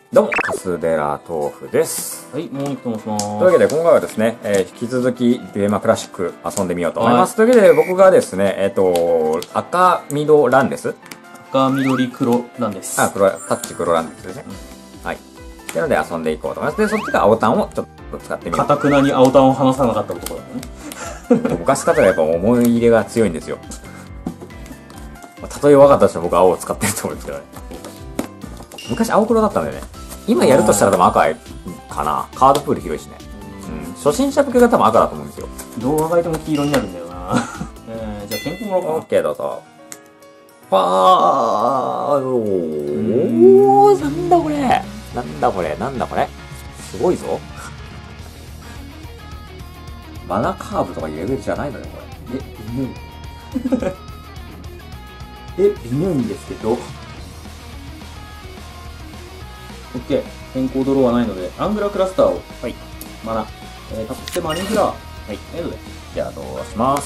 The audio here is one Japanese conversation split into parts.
どうも、カスデラ豆腐です。 はい、モーニックと申します。 というわけで、今回はですね、引き続き、デュエマクラシック遊んでみようと思います。というわけで、僕がですね、赤、緑、ランです。 赤、緑、黒ランです。 タッチ黒ランですね。はい。というので、遊んでいこうと思います。で、そっちが青タンをちょっと使ってみよう。 かたくなに青タンを離さなかった男だね。 昔からやっぱ思い入れが強いんですよ。たとえ分かったとしても僕は青を使ってると思うんですけどね。昔青黒だったんだよね。今やるとしたら多分赤かな。カードプール広いしね。うん。初心者向けが多分赤だと思うんですよ。 動画がいても黄色になるんだよな。じゃあ健康もらおうかな。 オッケー、どうぞ。なんだこれ。なんだこれ。なんだこれ。すごいぞ。マナカーブとかいうレベルじゃないのよ、これ。 微妙。微妙いんですけど。OK。変更ドローはないので、アングラクラスターを、はい。マナ。タップしてマニーフラー。はい。エンドで。 じゃあ、どうします。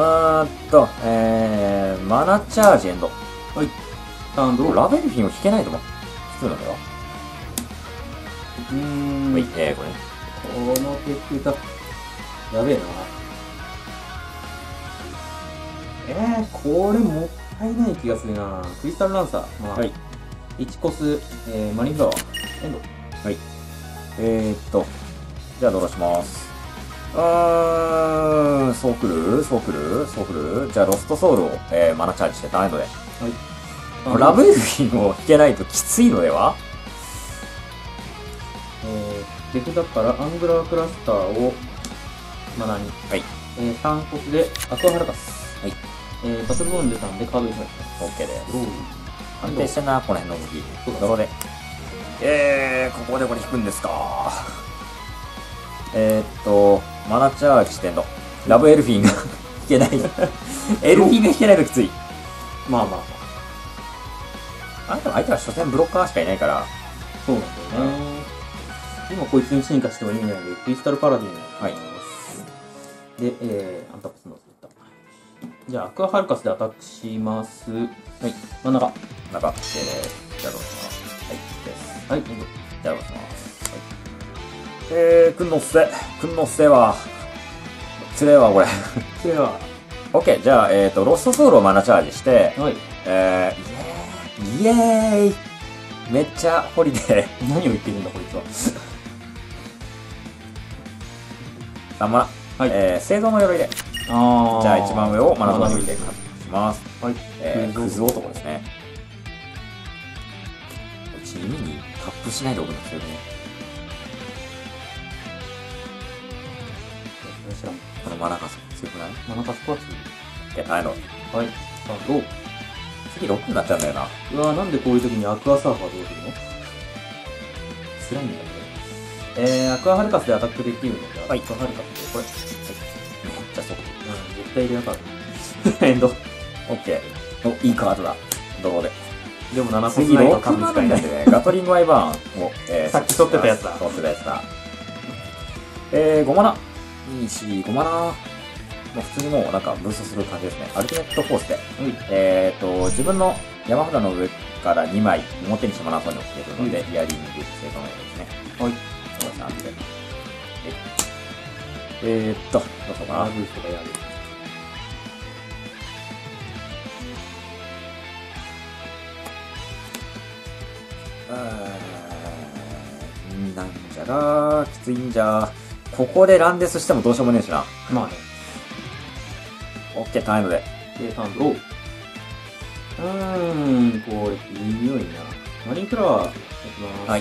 マナチャージエンド。 はい。ターンドロー。 ラベルフィンを引けないと思う。普通なんだよ。はい、これ。 この手札、やべえな。これもったいない気がするな。クリスタルランサー。はい。1コス、マリンフラワー。エンド。 はい。じゃあドローします。そうくるじゃあロストソウルを、マナチャージしてターンエンドで。はい。ラベルフィンを引けないときついのでは？ 手札からアングラークラスターをマナに。はい。3コスでアクアハラカス。はい。バトルゾーンでたんでカード1枚。 OK です。安定してんな、この辺の動き。ドロで。ここでこれ引くんですか。マナチャージしてんの。ラブエルフィンが引けない。エルフィンが引けないときつい。 まあまあまあ。 でも相手は所詮ブロッカーしかいないから。 そうなんだよね。今こいつに進化しても意味ないので、クリスタルパラディンをやります。で、アンタップするのを作った。じゃあ、アクアハルカスでアタックします。はい。真ん中。 OK です。じゃあどうします。はい。です。 はい。 じゃあどうします。はい。くんのせは、つれはこれ。 つれは。 OK。じゃあ、ロストソウルをマナチャージして、はい。イエーイめっちゃホリデー。 何を言ってるんだ、こいつは。 マナ。はい。聖堂の鎧で。じゃあ一番上をマナの鎧で書きます。はい。クズ男ですね。地味にタップしないでおくんですよね。このマナカス強くない？ マナカスは強い。 ないの。はい。 さあ、どう？ 次6になっちゃうんだよな。 うわぁ、なんでこういう時にアクアサーファーどうするの？辛いんだよね。アクアハルカスでアタックできるので、はい、アクアハルカスで、これ。はい。めっちゃそう。絶対入れなかった。エンド。 オッケー。いいカードだ。ドローで。 でも7個次ないと多分使えない。 ガトリングワイバーンを、 さっき取ってたやつだ。 取ってたやつだ。5マナ。5マナ。もう普通にもうなんかブーストする感じですね。アルティメットフォースで。自分の山札の上から2枚表にしてマナソに置けるので、イヤリング正当のようですね。はい。そうですね、安全。どうしようかな。 ブーストがやる。 なんじゃらきついんじゃ。ここでランデスしてもどうしようもねえしな。 まあね。 オッケー、タイムで。 で、ターンドロー。これ、微妙いな。マリンフラワー、いきます。はい。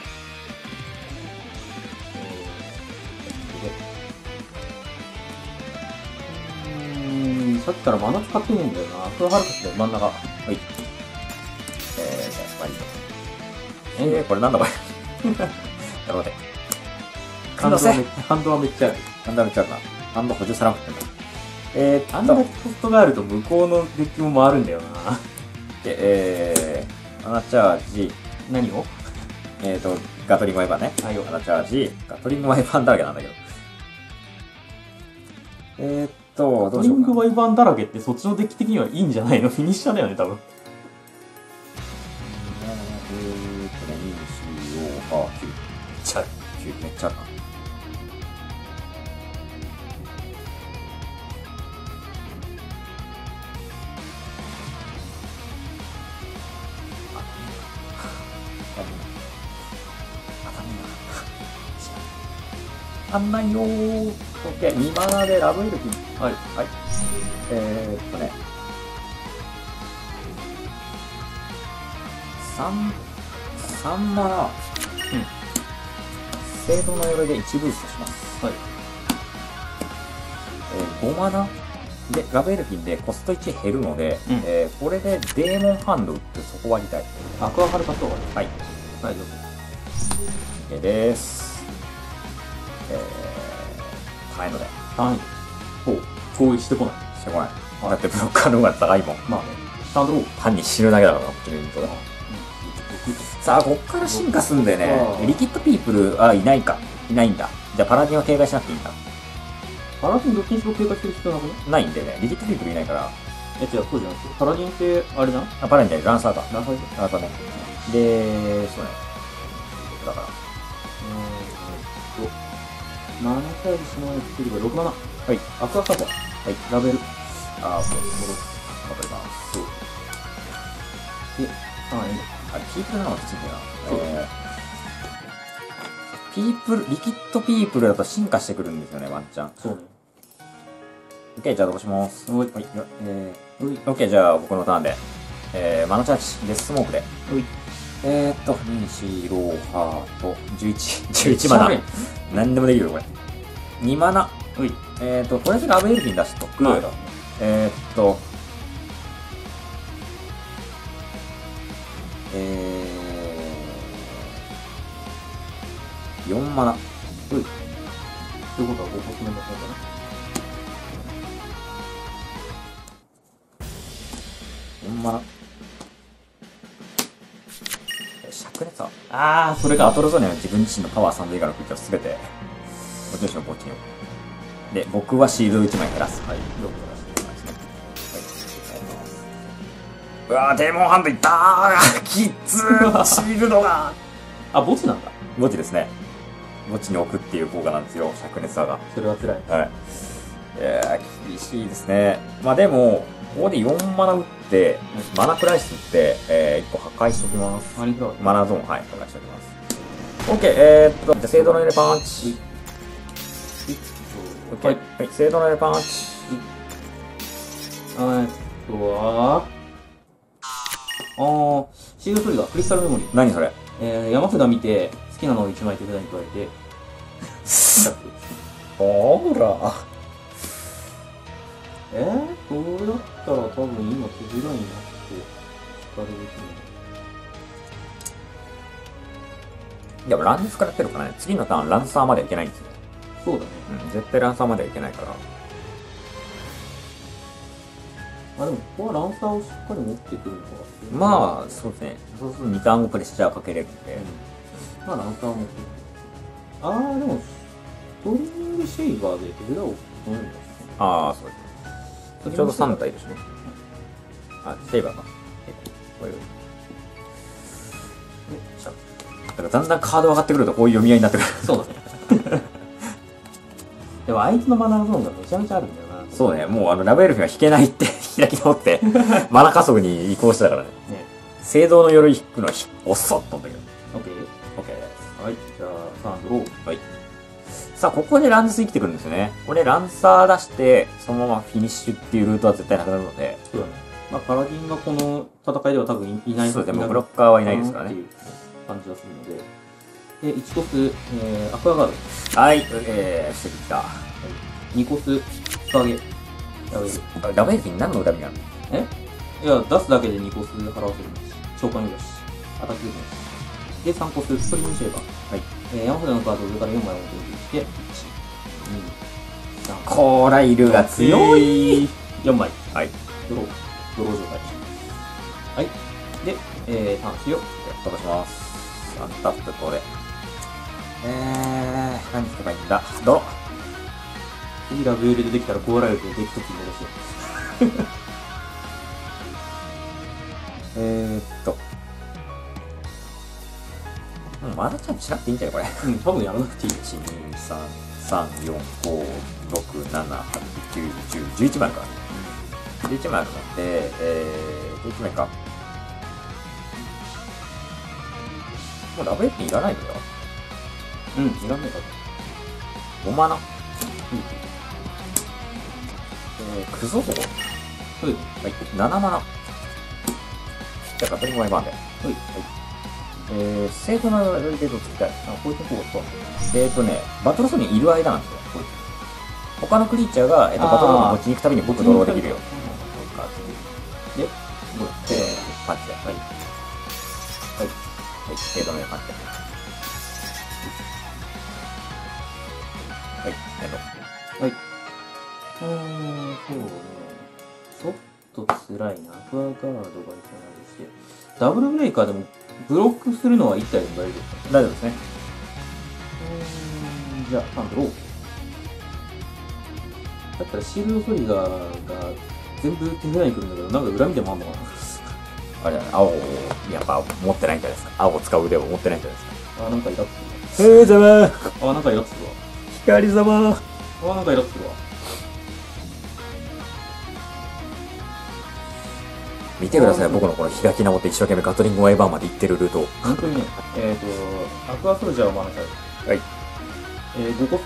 さっきからマナ使ってねえんだよな。アクアハルカスで真ん中。はい。じゃあ、マリン。これなんだこれ。やろうで。ハンドはめっちゃある。 ハンドはめっちゃあるな。ハンド補充さなくても。 あんなコストがあると向こうのデッキも回るんだよな。 で、マナチャージ。 何を？ ガトリングワイパーね。はいよ。マナチャージ。ガトリングワイパーだらけなんだけど。 ガトリングワイパーだらけってそっちのデッキ的にはいいんじゃないの？フィニッシャーだよね、多分。 2、4、9。めっちゃある。9、めっちゃあるな。当たんないよー。オッケー、2マナでラブエルフィン。 はい。 はい。3マナ。聖堂の鎧で1ブーストします。 はい。 5マナで、ラブエルフィンでコスト1減るので、これでデーモンハンド打ってそこ割りたい。 アクアハルカス終わり。 はい。 はい、どうぞ。 OK です。変えので。 単位。ほう。攻撃してこない。 してこない。だってブロッカーの方が高いもん。 まあね。スタンドロー。 単に死ぬだけだからな、こっちのユニットだ。さあ、こっから進化すんでね。リキッドピープル、いないか。いないんだ。じゃあパラディンは警戒しなくていいんだ。 パラディンどっちにしろ警戒する必要なくね？ ないんでね。リキッドピープルいないから。 違う、そうじゃなくて。パラディンって、あれじゃん？ パラディンじゃない、ランサーか。 ランサーランサーね。で、そうね。だから。 マナチャージしないっていうか、6マナ。 はい。 アクアカード。はい。ラベル。 そうです。わかります。 で、 ピープルなのがきついんだよな。リキッドピープルだと進化してくるんですよね、ワンチャン。 そうね。 OK、じゃあどうします。 はい。 OK、じゃあ僕のターンで。マナチャージ、デススモークで。2、4、ローハート、11マナ。何でもできるよ、これ。2マナ。とりあえずラブエルフィン出しとく。4マナ。 ということは5個目の方かな。 4マナ。灼熱はそれか。 バトルゾーンには自分自身のパワー3度以下の空気をすべて、もちろんこっちに。で、僕はシールド1枚減らす。はい。6個出していきますね。はい。うわー、デーモンハンドいったーきっつーシールドが墓地なんだ。 墓地ですね。墓地に置くっていう効果なんですよ、灼熱さが。 それは辛い。 はい。厳しいですね。まあでも、ここで4マナ打って、マナクライス打って、1個破壊しておきます。マナゾーン、はい、破壊しておきます。OK、じゃあ、聖堂の揺れパンチ。OK、はい、聖堂の揺れパンチ。 シールドトリガー、クリスタルメモリー。 何それ？ 山札見て、好きなのを1枚手札に加えて、 ほら。 これだったら多分今手札になって使われるべきね。 いや、ランスからやってるからね。次のターン、ランサーまではいけないんですよ。 そうだね。 絶対ランサーまではいけないから。 でも、ここはランサーをしっかり持ってくるのか。 まあ、そうですね。そうすると2ターン後プレッシャーかけれるんで。 ランサーを持ってくる。でも、ストリングシェイバーで手札を整えるんだ。 そうです。ちょうど3体ですね。シェイバーか。こういう。だからだんだんカード上がってくるとこういう読み合いになってくる。 そうだね。でもあいつのマナーゾーンがめちゃめちゃあるんだよな。 そうね、もうラベルフィンは引けないって開き直って、マナ加速に移行してたからね。聖堂の鎧引くのはおっそっとんだけど。 OK です。はい、じゃあ、3ドロー。 はい。さあ、ここでランス生きてくるんですよね。これランサー出して、そのままフィニッシュっていうルートは絶対なくなるので。 そうだね。パラディンがこの戦いでは多分いない。 そうですね、もうブロッカーはいないですからね。っていう感じがするので。で、1コス、アクアガード。 はい、してきた。 2コス、スパゲ。 ラベルフィン何の恨みなの？ いや、出すだけで2コス払わせるんだし、召喚よし、アタックよし。で、3コス、ストリームシェーバー。はい。山札のカードを上から4枚表にして、1、2、3。 コーライルが強い。 4枚。 はい。 ドロー状態。はい。で、ターンしよう。 飛ばします。アンタップこれ。何すればいいんだ。ドロ。 次ラブエルでできたらコーライルでできときに戻しよう。 もうマナちゃんしなくていいんじゃないこれ。 うん、多分やらなくていい。 1、2、3、3、4、5、6、7、8、9、10、11枚あるから。11枚あるので、11枚か。もうラブエッピンいらないのよ。 うん、いらないか。 5マナ。クズ男。 はい。 はい、7マナ。じゃあ、ガトリングワイバーンで。はい。セーフのレードをつきたい。 こういうとこがそうバトルゾーンにいる間なんですよ。他のクリーチャーが、バトルゾーンにこっちに行くたびに僕ドローできるよ。で、パッチで。はい。はい。はい。セーフのパッチで。はい。 はい。そうね。ちょっと辛いな。アクアガードがいかないとして。ダブルブレイカーでもブロックするのは1体でも大丈夫ですか？ 大丈夫ですね。 じゃあ、ハンドロー。だったらシールドトリガーが全部手札に来るんだけど、なんか恨みでもあんのかな。 あれだね、青をやっぱ持ってないんじゃないですか。青を使う腕を持ってないんじゃないですか。 なんかイラッとするわ。 ざまなんかイラッとするわ。 光ざまなんかイラッとするわ。 見てください、僕のこの開き直って一生懸命ガトリングワイバーンまで行ってるルート。 本当にね、アクアソルジャーをマナシャル。 はい。 5コス。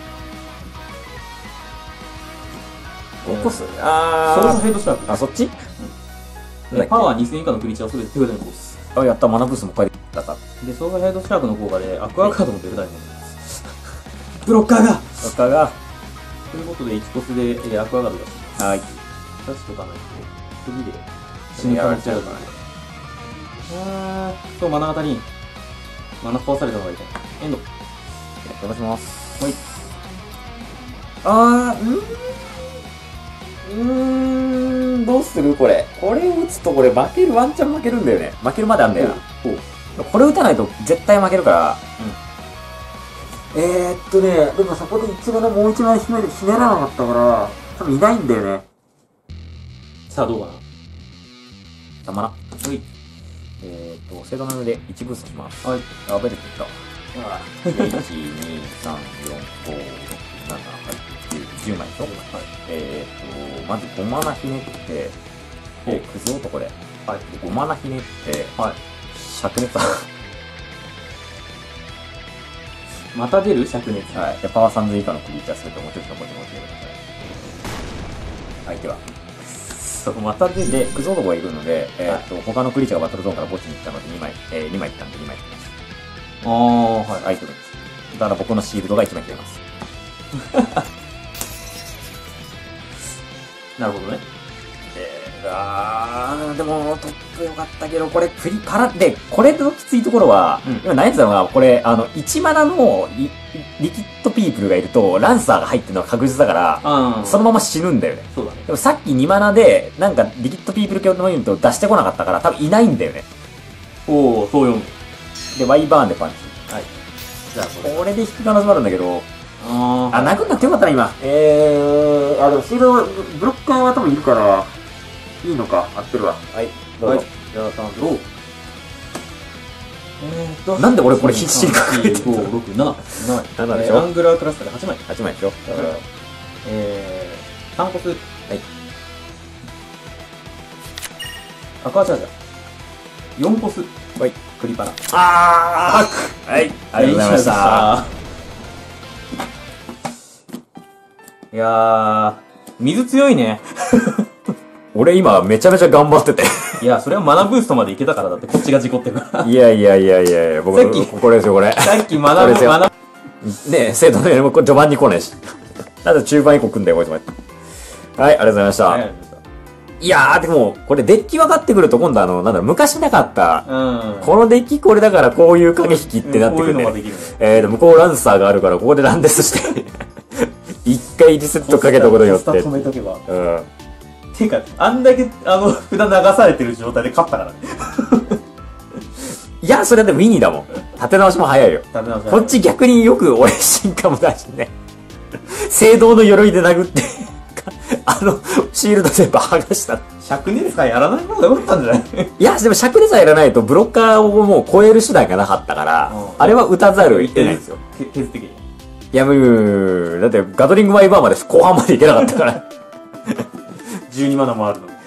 5コスソルサヘッドシャーク。 あ、そっちパワー2000以下のクリーチャーをすべて手札に戻す。 あ、やった、マナブースも書いてたか。 で、ソルサヘッドシャークの効果でアクアカードも出るタイプなんです。ブロッカーがということで、1コスでアクアカード出します。 はい。 出しとかないと、次で死ぬ可能性あるからね。そう、マナが足りん。マナ壊されたのが痛い。エンド。 飛ばします。 はい。 どうするこれ。これを打つとこれ負ける、ワンチャン負けるんだよね。負けるまであんだよな。これ打たないと絶対負けるから。でもそこで一番もう一枚ひねらなかったから、多分いないんだよね。 さあ、どうかな。 たまら。はい。セドナムで1ブースします。はい。あ、ベルトいった。1、2、3、4、5、6、7、8、9、10枚でしょ。はい。まず5マナひねって、クズ男で。はい。5マナひねって、はい。灼熱。 また出る灼熱。 はい。で、パワー30以下のクリーチャーするともうちょっとこっち持ってください。相手は。また出て、クズ男がいるので、他のクリーチャーがバトルゾーンから墓地に行ったので2枚、2枚行ったんで2枚行きます。はい。アイテムです。だから僕のシールドが1枚切れます。 なるほどね。 でも、トップ良かったけど、これ、で、これのきついところは、今悩んでたのが、これ、1マナのリキッドピープルがいると、ランサーが入ってるのは確実だから、そのまま死ぬんだよね。 そうだね。 でもさっき2マナで、なんか、リキッドピープル系のユニットを出してこなかったから、多分いないんだよね。 そう読む。 で、ワイバーンでパンチ。はい。 じゃあ、 これで引く可能性もあるんだけど、殴んなくてよかったな、今。でもシールド、ブロッカーは多分いるから、いいのか、合ってるわ。はい、どうぞ。 じゃあ、3、ロー。 なんで俺これ必死に隠れてるの？ 5、6、7。7でしょ。アングラークラスターで8枚。 8枚でしょ。 3コス。はい。アクアチャージャー。4コス。 はい。 クリパラ。 はい。ありがとうございました。 いやー、水強いね。 俺今めちゃめちゃ頑張ってて。 いや、それはマナブーストまでいけたからだって、こっちが事故ってるから。 いや、僕、これですよ、これ。 さっきマナ。 ねえ、生徒のよりも序盤に来ねえし。なんで中盤以降来んだよ、こいつまで。はい、ありがとうございました。いやー、でも、これデッキ分かってくると今度昔なかった、このデッキこれだからこういう影引きってなってくるんで、向こうランサーがあるからここでランデスして、一回リセットかけたことによって。 止めとけば。ていうか、あんだけ、札流されてる状態で勝ったからね。 いや、それでウィニーだもん。立て直しも早いよ。こっち逆によく俺進化もだしね。聖堂の鎧で殴って、シールド全部剥がした。 灼熱さやらない方がよかったんじゃない？ いや、でも灼熱さやらないとブロッカーをもう超える手段がなかったから、あれは打たざるを得ないんですよ。 手的に。 いや、だってガトリングマイバーまで後半までいけなかったから。 12マナもあるの。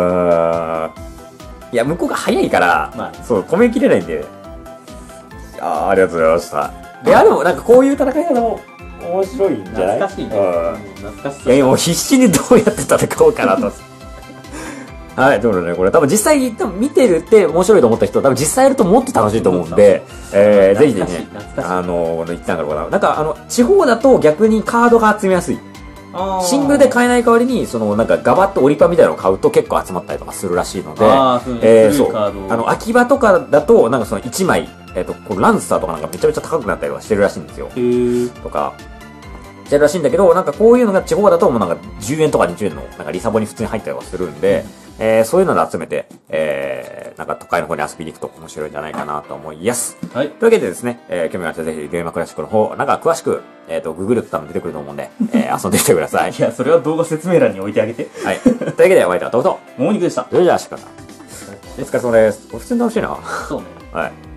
いや、向こうが早いから、まあ、そう、止めきれないんで。ありがとうございました。いや、でもなんかこういう戦い方も面白いんじゃない？ 懐かしいね。懐かしい。 いや、もう必死にどうやって戦おうかなと。はい、ということでね、これ多分実際見てるって面白いと思った人は多分実際やるともっと楽しいと思うんで、ぜひぜひね、言ったんだろうな。なんか地方だと逆にカードが集めやすい。シングルで買えない代わりに、なんかガバッとオリパみたいなのを買うと結構集まったりとかするらしいので、そう。秋葉とかだと、なんかその1枚、このランサーとかなんかめちゃめちゃ高くなったりとかしてるらしいんですよ。とか、してるらしいんだけど、なんかこういうのが地方だともうなんか10円とか20円のなんかリサボに普通に入ったりはするんで、そういうので集めて、なんか都会の方に遊びに行くと面白いんじゃないかなと思います。はい。というわけでですね、興味があったらぜひゲームクラシックの方、なんか詳しく、ググると多分出てくると思うんで、遊んできてください。 いや、それは動画説明欄に置いてあげて。 はい。というわけで、お相手はトムと、 もも肉でした。 それじゃあ、しかさん。お疲れ様です。普通に楽しいな。 そうね。 はい。